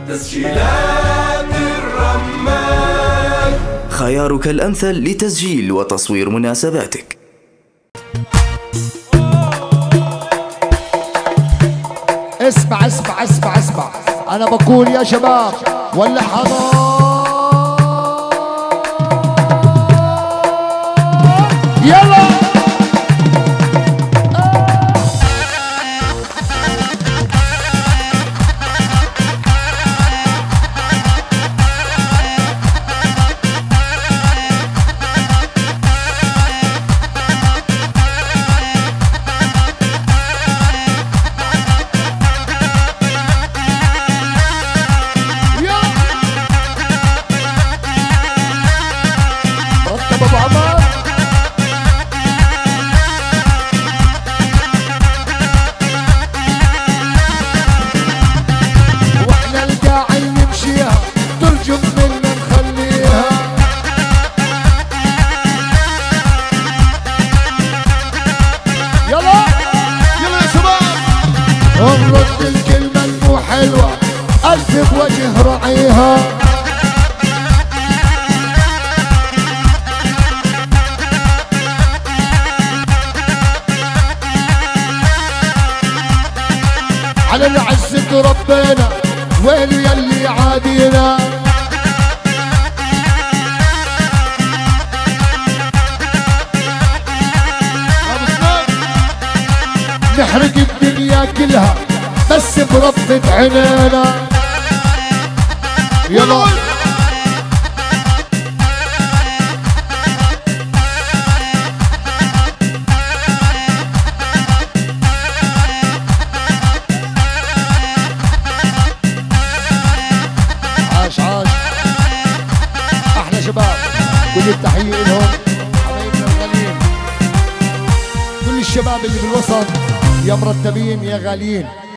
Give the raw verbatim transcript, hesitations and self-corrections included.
تسجيلات الرمان، خيارك الأمثل لتسجيل وتصوير مناسباتك. اسمع اسمع اسمع اسمع، أنا بقول يا شباب ولا حضار، يلا نرد الكلمة المو حلوة ألف بوجه راعيها، على اللي عزت ربنا ويلو يلي عادينا، نحرق الدنيا كلها بس بربة عينينا، يلا عاش عاش احلى شباب، كل التحية لهم حبايبنا الغاليين، كل الشباب اللي بالوسط يا مرتبين يا غاليين.